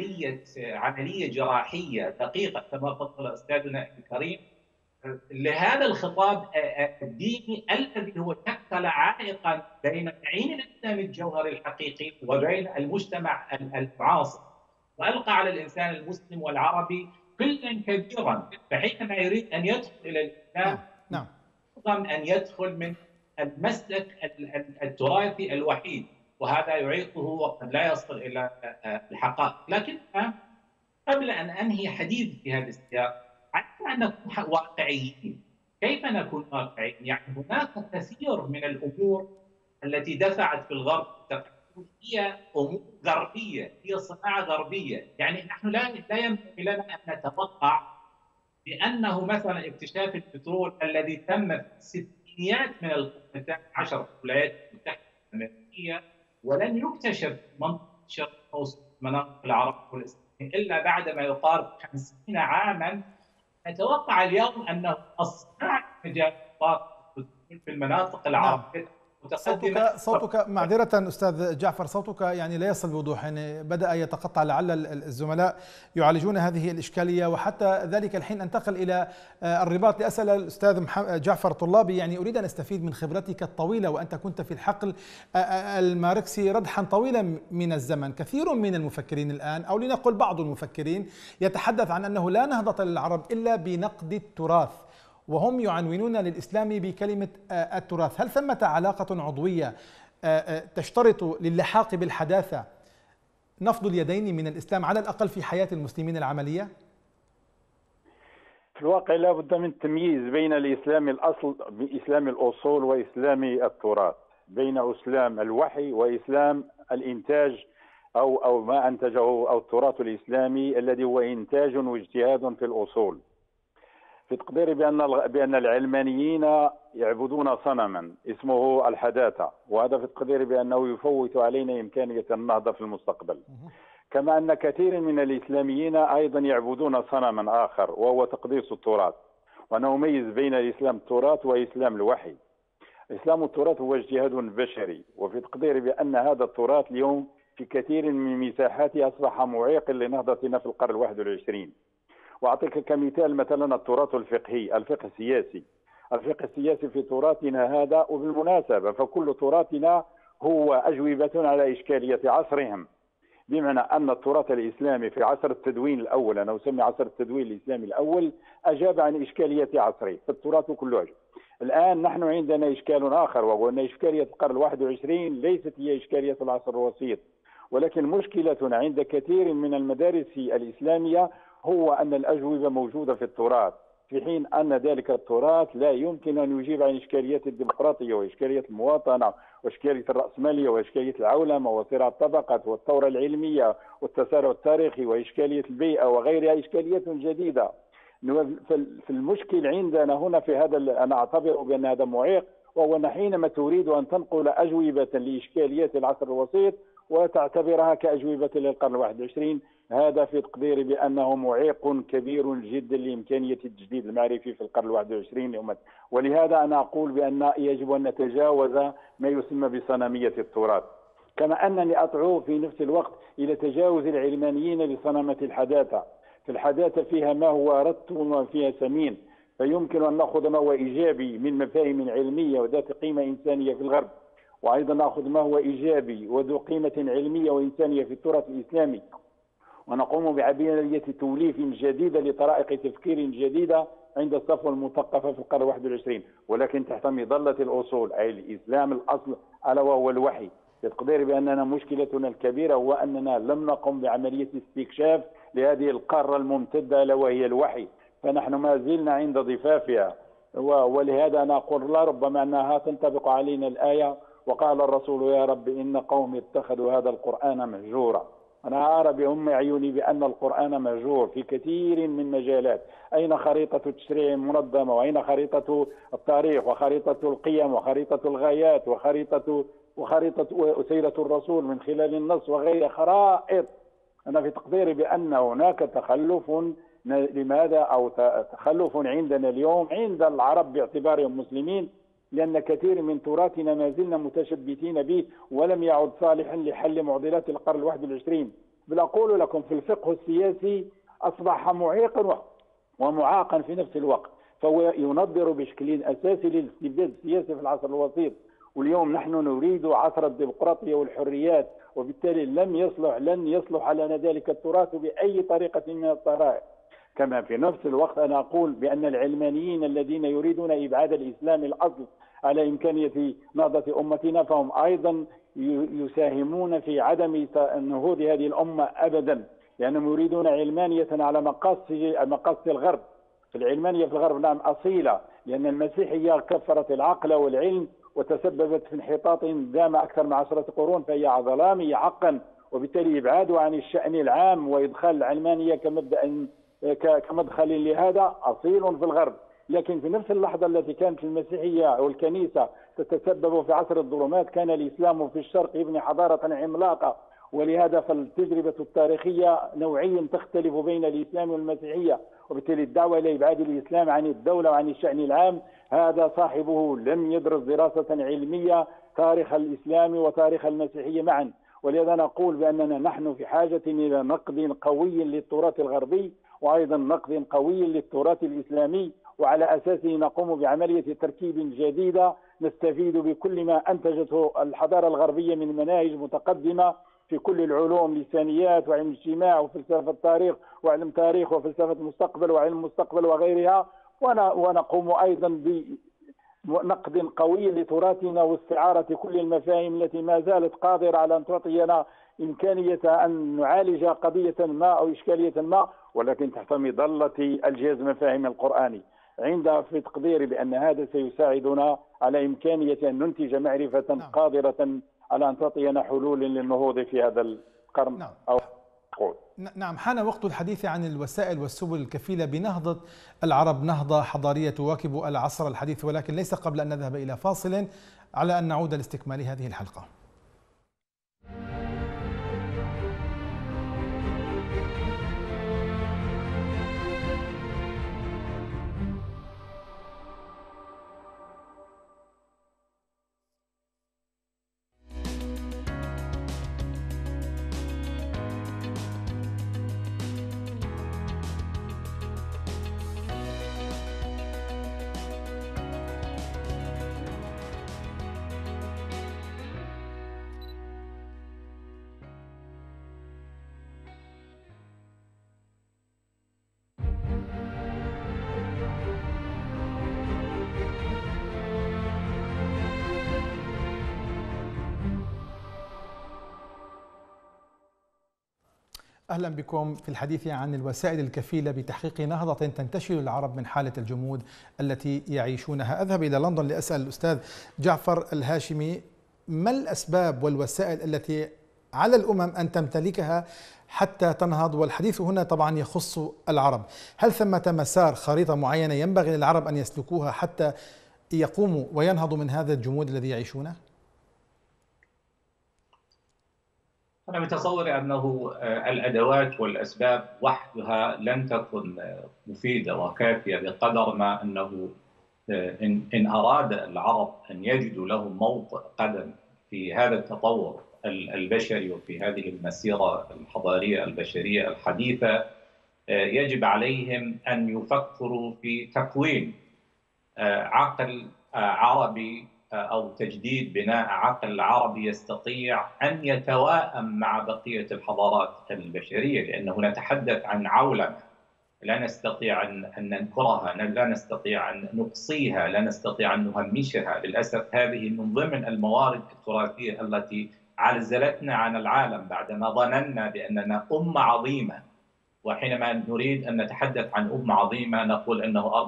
عملية جراحية دقيقة كما فضل أستاذنا الكريم لهذا الخطاب الديني الذي هو شكل عائقا بين معين الإسلام الجوهري الحقيقي وبين المجتمع المعاصر. وألقى على الإنسان المسلم والعربي كلا كبيرا، فحينما يريد أن يدخل إلى الإسلام نعم أن يدخل من المسلك التراثي الوحيد، وهذا يعيقه وقد لا يصل إلى الحقائق. لكن قبل أن أنهي حديث في هذا السياق، علينا أن نكون واقعيين. كيف نكون واقعيين؟ يعني هناك كثير من الأمور التي دفعت في الغرب هي أمور غربية، هي صناعة غربية. يعني نحن لا ينبغي لنا أن نتوقع بأنه مثلا اكتشاف البترول الذي تم في الستينيات من القرن ال11 في الولايات المتحدة الأمريكية ولن يكتشف في منطقة الشرق الأوسط مناطق العرب والإسلام إلا بعد ما يقارب 50 عاما. نتوقع اليوم أنه الصناعة مجال في المناطق العربية صوتك معذرة أستاذ جعفر، صوتك يعني لا يصل بوضوح، يعني بدأ يتقطع. لعل الزملاء يعالجون هذه الإشكالية، وحتى ذلك الحين أنتقل إلى الرباط لأسأل الأستاذ جعفر طلابي. يعني أريد أن أستفيد من خبرتك الطويلة، وأنت كنت في الحقل الماركسي ردحا طويلا من الزمن. كثير من المفكرين الآن، أو لنقل بعض المفكرين، يتحدث عن أنه لا نهضة للعرب إلا بنقد التراث، وهم يعنونون للإسلام بكلمة التراث. هل ثمة علاقة عضوية تشترط للحاق بالحداثة نفض اليدين من الإسلام على الأقل في حياة المسلمين العملية؟ في الواقع لا بد من التمييز بين الإسلام الأصل، إسلام الأصول، وإسلام التراث، بين إسلام الوحي وإسلام الإنتاج أو ما أنتجه أو التراث الإسلامي الذي هو إنتاج واجتهاد في الأصول. في تقديري بأن العلمانيين يعبدون صنما اسمه الحداثة، وهذا في تقديري بأنه يفوت علينا إمكانية النهضة في المستقبل. كما أن كثير من الإسلاميين أيضا يعبدون صنما آخر وهو تقديس التراث، وأنا أميز بين الإسلام التراث وإسلام الوحي. إسلام التراث هو اجتهاد بشري، وفي تقديري بأن هذا التراث اليوم في كثير من مساحاته أصبح معيق لنهضتنا في القرن 21. وأعطيك كمثال مثلا التراث الفقهي، الفقه السياسي. الفقه السياسي في تراثنا هذا، وبالمناسبة فكل تراثنا هو أجوبة على إشكالية عصرهم، بمعنى أن التراث الإسلامي في عصر التدوين الأول، أنا أسمي عصر التدوين الإسلامي الأول، أجاب عن إشكالية عصره، فالتراث كله أجاب. الآن نحن عندنا إشكال آخر، وهو أن إشكالية القرن 21 ليست هي إشكالية العصر الوسيط، ولكن مشكلتنا عند كثير من المدارس الإسلامية هو أن الأجوبة موجودة في التراث، في حين أن ذلك التراث لا يمكن أن يجيب عن إشكاليات الديمقراطية وإشكالية المواطنة وإشكالية الرأسمالية وإشكالية العولمة وصراع الطبقات والثورة العلمية والتسارع التاريخي وإشكالية البيئة وغيرها، إشكاليات جديدة. في المشكل عندنا هنا في هذا، أنا أعتبر بأن هذا معيق، وهو أن حينما تريد أن تنقل أجوبة لإشكاليات العصر الوسيط وتعتبرها كأجوبة للقرن 21، هذا في تقديري بأنه معيق كبير جدا لإمكانية التجديد المعرفي في القرن 21. ولهذا أنا أقول بأن يجب أن نتجاوز ما يسمى بصنمية التراث، كما أنني أدعو في نفس الوقت إلى تجاوز العلمانيين لصنمة الحداثة. في الحداثة فيها ما هو رط وما فيها سمين، فيمكن أن نأخذ ما هو إيجابي من مفاهيم علمية وذات قيمة إنسانية في الغرب، وأيضا نأخذ ما هو إيجابي وذو قيمة علمية وإنسانية في التراث الإسلامي، ونقوم بعملية توليف جديدة لطرائق تفكير جديدة عند الصفوة المثقفة في القرن 21، ولكن تحت مظلة الأصول، أي الإسلام الأصل ألا وهو الوحي. تقدير بأننا مشكلتنا الكبيرة هو أننا لم نقم بعملية استكشاف لهذه القارة الممتدة ألا وهي الوحي، فنحن ما زلنا عند ضفافها. ولهذا أنا أقول لا، ربما أنها تنطبق علينا الآية: وقال الرسول يا رب إن قومي اتخذوا هذا القرآن مهجورا. أنا أرى بأم عيوني بأن القرآن مهجور في كثير من مجالات. أين خريطة التشريع المنظمة؟ وأين خريطة التاريخ وخريطة القيم وخريطة الغايات وخريطة سيرة الرسول من خلال النص وغير خرائط؟ أنا في تقديري بأن هناك تخلف. لماذا؟ أو تخلف عندنا اليوم عند العرب باعتبارهم مسلمين، لأن كثير من تراثنا ما زلنا متشبثين به ولم يعد صالحا لحل معضلات القرن 21. بل أقول لكم في الفقه السياسي أصبح معيقا ومعاقا في نفس الوقت، فهو ينظر بشكل أساسي للاستبداد السياسي في العصر الوسيط. واليوم نحن نريد عصر الديمقراطية والحريات، وبالتالي لن يصلح لنا ذلك التراث بأي طريقة من الطرائق. كما في نفس الوقت أنا أقول بأن العلمانيين الذين يريدون إبعاد الإسلام الأصل على إمكانية نهضة أمتنا فهم أيضا يساهمون في عدم نهوض هذه الأمة أبدا، لأنهم يريدون علمانية على مقاصد الغرب. العلمانية في الغرب نعم أصيلة، لأن المسيحية كفرت العقل والعلم وتسببت في انحطاط دام أكثر من 10 قرون، فهي ظلامية حقا، وبالتالي إبعادها عن الشأن العام وإدخال العلمانية كمدخل لهذا أصيل في الغرب. لكن في نفس اللحظة التي كانت المسيحية والكنيسة تتسبب في عصر الظلمات، كان الإسلام في الشرق يبني حضارة عملاقة، ولهذا فالتجربة التاريخية نوعيا تختلف بين الإسلام والمسيحية، وبالتالي الدعوة إلى إبعاد الإسلام عن الدولة وعن الشأن العام هذا صاحبه لم يدرس دراسة علمية تاريخ الإسلام وتاريخ المسيحية معا. ولهذا نقول بأننا نحن في حاجة إلى نقد قوي للتراث الغربي، وأيضا نقد قوي للتراث الإسلامي، وعلى أساسه نقوم بعملية تركيب جديدة نستفيد بكل ما أنتجته الحضارة الغربية من مناهج متقدمة في كل العلوم، لسانيات وعلم اجتماع وفلسفة التاريخ وعلم تاريخ وفلسفة المستقبل وعلم المستقبل وغيرها، ونقوم أيضا بنقد قوي لتراثنا واستعارة كل المفاهيم التي ما زالت قادرة على أن تعطينا إمكانية أن نعالج قضية ما أو إشكالية ما، ولكن تحت مظلة الجهاز المفاهيم القرآني. في تقديري بأن هذا سيساعدنا على إمكانية أن ننتج معرفة قادرة على أن تعطينا حلول للنهوض في هذا القرن أو القرن. نعم، حان وقت الحديث عن الوسائل والسبل الكفيلة بنهضة العرب نهضة حضارية تواكب العصر الحديث، ولكن ليس قبل أن نذهب إلى فاصل على أن نعود لاستكمال هذه الحلقة. أهلا بكم في الحديث عن الوسائل الكفيلة بتحقيق نهضة تنتشل العرب من حالة الجمود التي يعيشونها. أذهب إلى لندن لأسأل الأستاذ جعفر الهاشمي، ما الأسباب والوسائل التي على الأمم أن تمتلكها حتى تنهض؟ والحديث هنا طبعا يخص العرب. هل ثمة مسار، خريطة معينة ينبغي للعرب أن يسلكوها حتى يقوموا وينهضوا من هذا الجمود الذي يعيشونه؟ أنا متصور أنه الأدوات والأسباب وحدها لن تكن مفيدة وكافية، بقدر ما أنه إن أراد العرب أن يجدوا لهم موطئ قدم في هذا التطور البشري وفي هذه المسيرة الحضارية البشرية الحديثة، يجب عليهم أن يفكروا في تكوين عقل عربي أو تجديد بناء عقل عربي يستطيع أن يتوائم مع بقية الحضارات البشرية، لأنه نتحدث عن عولمة لا نستطيع أن ننكرها، لا نستطيع أن نقصيها، لا نستطيع أن نهمشها. للأسف هذه من ضمن الموارد التراثية التي عزلتنا عن العالم بعدما ظننا بأننا أمة عظيمة، وحينما نريد أن نتحدث عن أمة عظيمة نقول أنه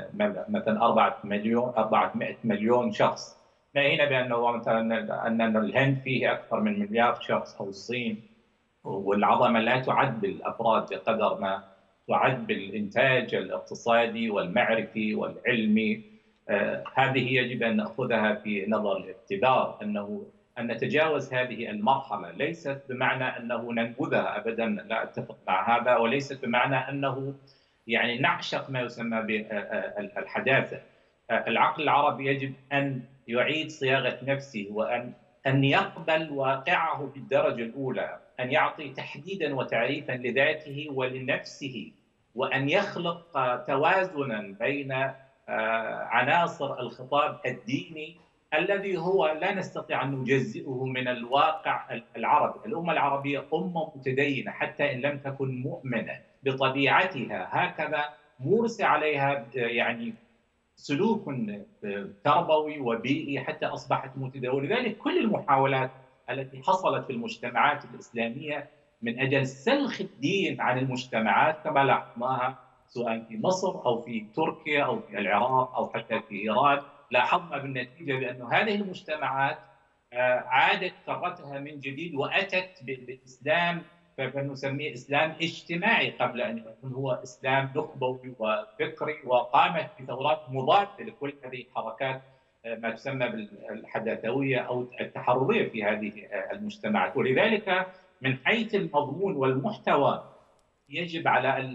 400 مليون شخص، ناهينا بأنه مثلا أن الهند فيه أكثر من مليار شخص أو الصين، والعظمة لا تعد بالأفراد بقدر ما تعد بالإنتاج الاقتصادي والمعرفي والعلمي. هذه يجب أن نأخذها في نظر الاعتبار، أن نتجاوز هذه المرحلة ليست بمعنى أنه ننبذها أبدا، لا أتفق مع هذا، وليست بمعنى أنه يعني نعشق ما يسمى بالحداثة. العقل العربي يجب أن يعيد صياغة نفسه، وأن يقبل واقعه بالدرجة الأولى، أن يعطي تحديدا وتعريفا لذاته ولنفسه، وأن يخلق توازنا بين عناصر الخطاب الديني الذي هو لا نستطيع أن نجزئه من الواقع العربي. الأمة العربية أمة متدينة حتى إن لم تكن مؤمنة بطبيعتها، هكذا مورس عليها يعني سلوك تربوي وبيئي حتى أصبحت متداولة. لذلك كل المحاولات التي حصلت في المجتمعات الإسلامية من أجل سلخ الدين عن المجتمعات كما لاحظناها سواء في مصر أو في تركيا أو في العراق أو حتى في إيران، لاحظنا بالنتيجة بأن هذه المجتمعات عادت كرتها من جديد وأتت بإسلام فنسميه إسلام اجتماعي قبل أن يكون هو إسلام نخبوي وفكري، وقامت بثورات مضادة لكل هذه الحركات ما تسمى بالحداثوية أو التحررية في هذه المجتمعات. ولذلك من حيث المضمون والمحتوى يجب على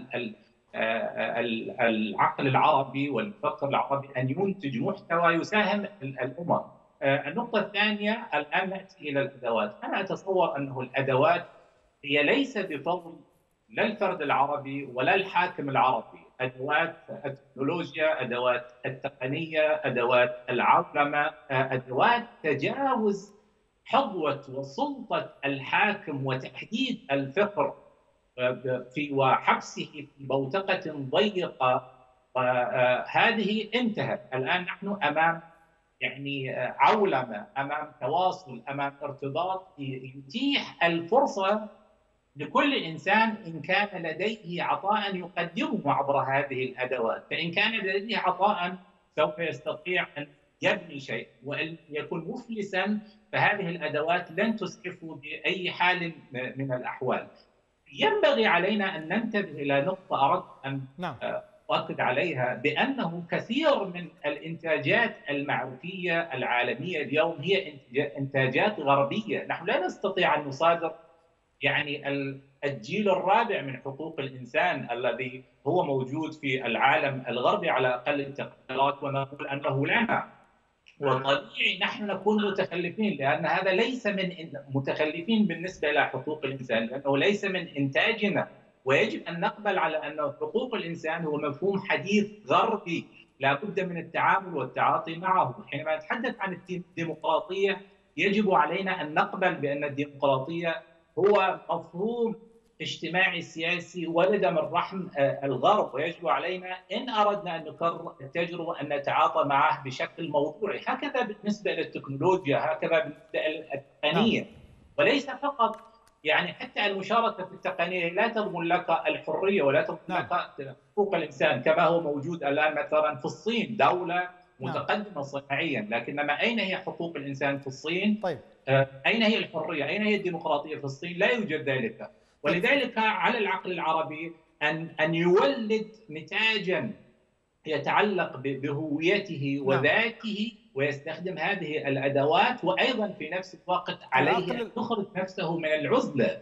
العقل العربي والمفكر العربي أن ينتج محتوى يساهم الأمم. النقطة الثانية، الآن نأتي إلى الأدوات. أنا أتصور أنه الأدوات هي ليس بفضل لا الفرد العربي ولا الحاكم العربي. أدوات التكنولوجيا، أدوات التقنية، أدوات العولمة، أدوات تجاوز حظوة وسلطة الحاكم وتحديد الفقر وحبسه في بوتقة ضيقة. هذه انتهت. الآن نحن أمام يعني عولمة، أمام تواصل، أمام ارتباط يتيح الفرصة لكل إنسان إن كان لديه عطاء يقدمه عبر هذه الأدوات. فإن كان لديه عطاء سوف يستطيع أن يبني شيء، وإن يكون مفلسا فهذه الأدوات لن تسعفه بأي حال من الأحوال. ينبغي علينا أن ننتبه إلى نقطة أردت أن أؤكد عليها، بأنه كثير من الإنتاجات المعرفية العالمية اليوم هي إنتاجات غربية. نحن لا نستطيع أن نصادر يعني الجيل الرابع من حقوق الإنسان الذي هو موجود في العالم الغربي على أقل التقديرات ونقول أنه لنا. وطبيعي نحن نكون متخلفين، لأن هذا ليس من متخلفين بالنسبة إلى حقوق الإنسان، لأنه ليس من إنتاجنا. ويجب أن نقبل على أن حقوق الإنسان هو مفهوم حديث غربي لا بد من التعامل والتعاطي معه. حينما نتحدث عن الديمقراطية يجب علينا أن نقبل بأن الديمقراطية هو مفهوم اجتماعي سياسي ولد من رحم الغرب، ويجب علينا إن أردنا أن نكرر التجربة أن نتعاطى معه بشكل موضوعي. هكذا بالنسبة للتكنولوجيا، هكذا بالنسبة للتقنية، وليس فقط يعني حتى المشاركة في التقنية لا تضمن لك الحرية ولا تضمن لك حقوق الإنسان كما هو موجود الآن مثلا في الصين، دولة متقدمة صناعيا، لكنما أين هي حقوق الإنسان في الصين؟ طيب. أين هي الحرية؟ أين هي الديمقراطية في الصين؟ لا يوجد ذلك. ولذلك على العقل العربي أن يولد نتاجا يتعلق بهويته وذاته ويستخدم هذه الأدوات، وأيضا في نفس الوقت عليه أن يخرج نفسه من العزلة،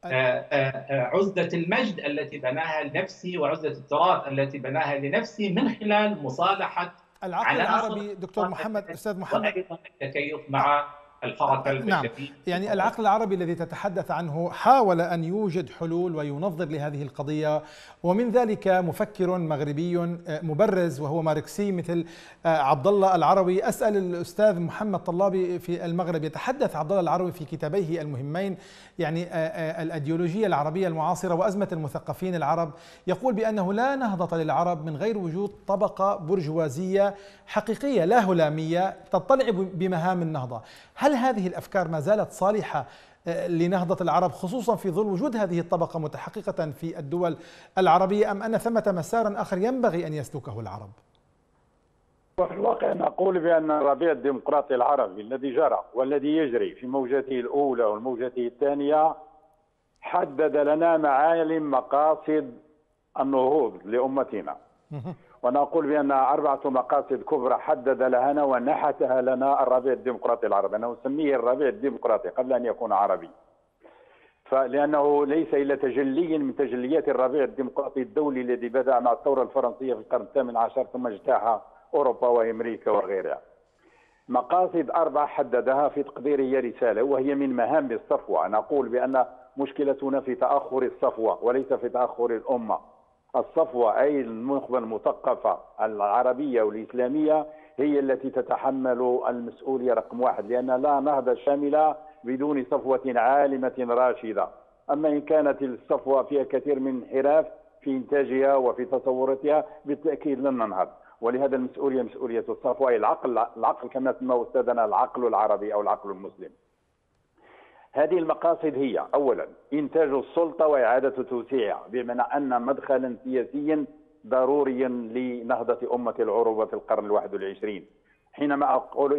عزلة المجد التي بناها لنفسه وعزلة التراث التي بناها لنفسه من خلال مصالحة العقل العربي. دكتور محمد، أستاذ محمد، وأيضا التكيف مع الحركة البشرية. يعني العقل العربي الذي تتحدث عنه حاول أن يوجد حلول وينظر لهذه القضية، ومن ذلك مفكر مغربي مبرز وهو ماركسي مثل عبد الله العروي. أسأل الأستاذ محمد طلابي في المغرب، يتحدث عبد الله العروي في كتابيه المهمين يعني الأيديولوجية العربية المعاصرة وأزمة المثقفين العرب، يقول بأنه لا نهضة للعرب من غير وجود طبقة برجوازية حقيقية لا هلامية تطلع بمهام النهضة. هل هذه الأفكار ما زالت صالحة لنهضة العرب خصوصا في ظل وجود هذه الطبقة متحققة في الدول العربية، أم أن ثمة مسار آخر ينبغي أن يسلكه العرب؟ وفي الواقع نقول بأن الربيع الديمقراطي العربي الذي جرى والذي يجري في موجته الأولى والموجة الثانية حدد لنا معالم مقاصد النهوض لأمتنا، ونقول بأن 4 مقاصد كبرى حدد لنا ونحتها لنا الربيع الديمقراطي العربي. أنا أسميه الربيع الديمقراطي قبل أن يكون عربي، فلأنه ليس إلا تجلي من تجليات الربيع الديمقراطي الدولي الذي بدأ مع الثورة الفرنسية في القرن ال18 ثم اجتاح أوروبا وأمريكا وغيرها. مقاصد 4 حددها في تقديري رسالة، وهي من مهام الصفوة. نقول بأن مشكلتنا في تأخر الصفوة وليس في تأخر الأمة. الصفوة أي النخبة المثقفة العربية والإسلامية هي التي تتحمل المسؤولية رقم واحد، لأن لا نهضة شاملة بدون صفوة عالمة راشدة. أما إن كانت الصفوة فيها كثير من الانحراف في إنتاجها وفي تصوراتها بالتأكيد لن ننهض. ولهذا المسؤولية مسؤولية الصفوة، أي العقل كما سماه أستاذنا العقل العربي أو العقل المسلم. هذه المقاصد هي أولا إنتاج السلطة وإعادة توسيعها، بمعنى أن مدخلا سياسيا ضروريا لنهضة أمة العروبة في القرن ال21. حينما أقول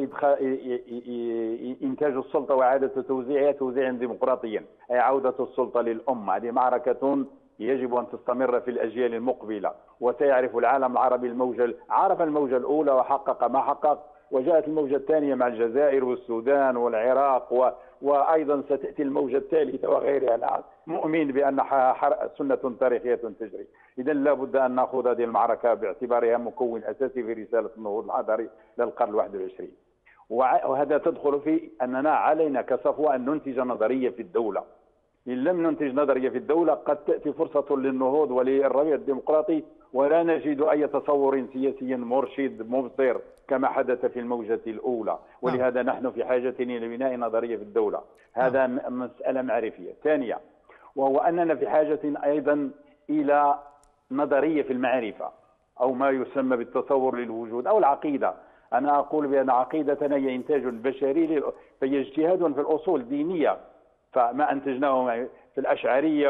إنتاج السلطة وإعادة توزيعها توزيعا ديمقراطيا، أي عودة السلطة للأمة. هذه معركة يجب أن تستمر في الأجيال المقبلة، وسيعرف العالم العربي عرف الموجة الأولى وحقق ما حقق، وجاءت الموجة الثانية مع الجزائر والسودان والعراق وأيضا ستأتي الموجة الثالثة وغيرها. أنا مؤمن بأن سنة تاريخية تجري. إذا لابد أن نأخذ هذه المعركة باعتبارها مكون أساسي في رسالة النهوض الحضاري للقرن ال21. وهذا تدخل في أننا علينا كصفوة أن ننتج نظرية في الدولة. إن لم ننتج نظرية في الدولة قد تأتي فرصة للنهوض وللربيع الديمقراطي ولا نجد أي تصور سياسي مرشد مبصر كما حدث في الموجة الأولى. ولهذا نحن في حاجة إلى بناء نظرية في الدولة. هذا مسألة معرفية. ثانية، وهو أننا في حاجة أيضا إلى نظرية في المعرفة أو ما يسمى بالتصور للوجود أو العقيدة. أنا أقول بأن عقيدتنا هي إنتاج بشري، فهي اجتهاد في الأصول الدينية. فما أنتجناه في الأشعرية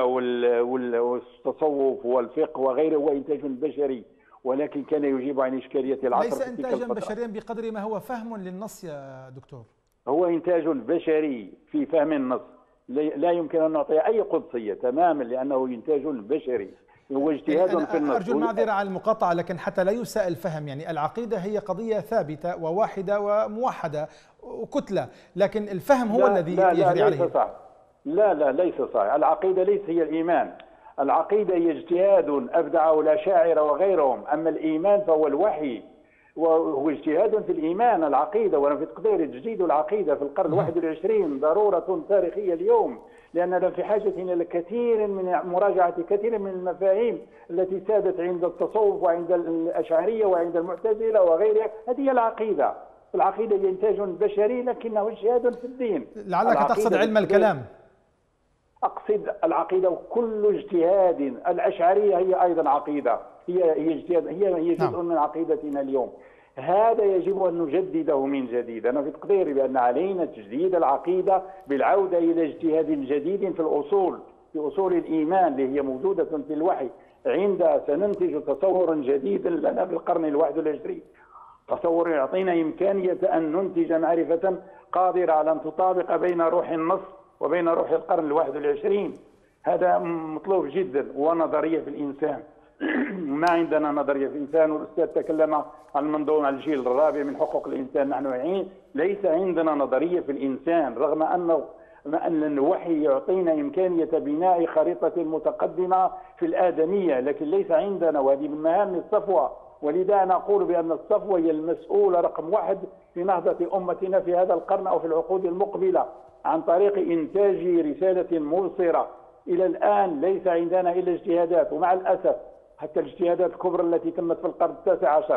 والتصوف والفقه وغيره هو إنتاج بشري، ولكن كان يجيب عن إشكالية العصر. ليس إنتاجا بشريا بقدر ما هو فهم للنص يا دكتور. هو إنتاج بشري في فهم النص، لا يمكن أن نعطيه أي قدسية تماما لأنه إنتاج بشري، هو اجتهاد في النص. أرجو المعذرة على المقاطعة، لكن حتى لا يساء الفهم، يعني العقيدة هي قضية ثابتة وواحدة وموحدة وكتلة، لكن الفهم هو الذي يجري عليه. ليس صح. لا ليس صحيح. العقيدة ليس هي الإيمان. العقيدة هي اجتهاد أبدعه الأشاعرة وغيرهم. أما الإيمان فهو الوحي، وهو اجتهاد في الإيمان. العقيدة وفي تقدير تجديد العقيدة في القرن ال21 ضرورة تاريخية اليوم، لأننا في حاجة إلى كثير من مراجعة كثير من المفاهيم التي سادت عند التصوف وعند الأشعرية وعند المعتزلة وغيرها. هذه هي العقيدة. العقيدة هي إنتاج بشري لكنه اجتهاد في الدين. لعلك تقصد علم الكلام. أقصد العقيدة وكل اجتهاد. الأشعرية هي أيضا عقيدة، هي اجتهاد، هي جزء من عقيدتنا اليوم. هذا يجب أن نجدده من جديد. أنا في تقديري بأن علينا تجديد العقيدة بالعودة إلى اجتهاد جديد في الأصول، في أصول الإيمان اللي هي موجودة في الوحي. عندها سننتج تصورا جديدا لنا في القرن ال21، تصور يعطينا إمكانية أن ننتج معرفة قادرة على أن تطابق بين روح النص وبين روح القرن ال21. هذا مطلوب جدا. ونظرية في الإنسان. ما عندنا نظرية في الإنسان، والأستاذ تكلم عن منظومة الجيل الرابع من حقوق الإنسان. نحن ليس عندنا نظرية في الإنسان، رغم أن الوحي يعطينا إمكانية بناء خريطة متقدمة في الآدمية، لكن ليس عندنا، وهذه من مهام الصفوة. ولذا نقول بأن الصفوة هي المسؤولة رقم واحد في نهضة أمتنا في هذا القرن أو في العقود المقبلة، عن طريق إنتاج رسالة مبصرة. إلى الآن ليس عندنا إلا اجتهادات، ومع الأسف حتى الاجتهادات الكبرى التي تمت في القرن ال19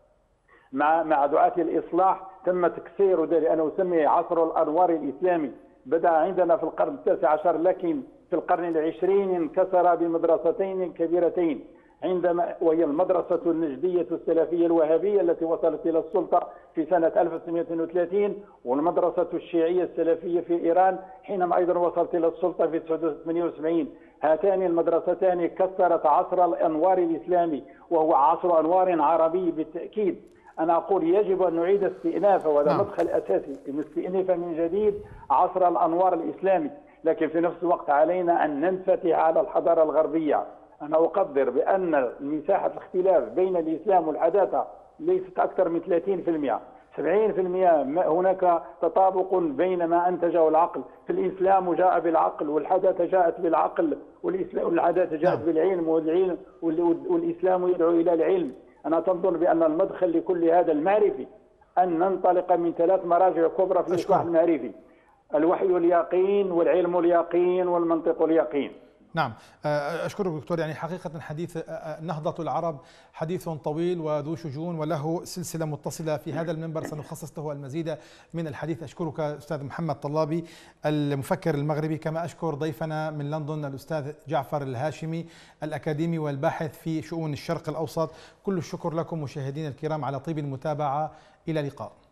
مع دعاة الإصلاح تم تكسير ذلك. أنا أسميه عصر الأنوار الإسلامي. بدأ عندنا في القرن ال19، لكن في القرن ال20 انكسر بمدرستين كبيرتين، وهي المدرسة النجدية السلفية الوهابية التي وصلت إلى السلطة في سنة 1932، والمدرسة الشيعية السلفية في إيران حينما أيضا وصلت إلى السلطة في 1978. هاتان المدرستان كسرت عصر الأنوار الإسلامي، وهو عصر أنوار عربي بالتأكيد. أنا أقول يجب أن نعيد استئنافه، وهذا مدخل أساسي، نستئنف من جديد عصر الأنوار الإسلامي. لكن في نفس الوقت علينا أن ننفتح على الحضارة الغربية. أنا أقدر بأن مساحة الاختلاف بين الإسلام والحداثة ليست أكثر من 30%، 70% هناك تطابق بين ما أنتجه العقل. في الإسلام جاء بالعقل، والحداثة جاءت بالعقل، والحداثة جاءت بالعلم، والإسلام يدعو إلى العلم. أنا تظن بأن المدخل لكل هذا المعرفي أن ننطلق من 3 مراجع كبرى في الإصلاح المعرفي: الوحي اليقين، والعلم اليقين، والمنطق اليقين. نعم، أشكرك دكتور. يعني حقيقة حديث نهضة العرب حديث طويل وذو شجون وله سلسلة متصلة. في هذا المنبر سنخصص له المزيد من الحديث. أشكرك أستاذ محمد طلابي المفكر المغربي، كما أشكر ضيفنا من لندن الأستاذ جعفر الهاشمي الأكاديمي والباحث في شؤون الشرق الأوسط. كل الشكر لكم مشاهدينا الكرام على طيب المتابعة. إلى اللقاء.